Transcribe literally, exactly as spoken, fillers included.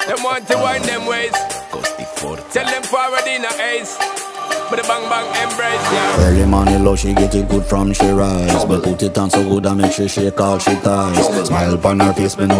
Them want to wind them ways. Tell them forward in a ace. But the bang bang embrace, yeah. Early morning love, she get it good from she rise. But put it on so good I make she shake all she ties. Smile upon her face, me know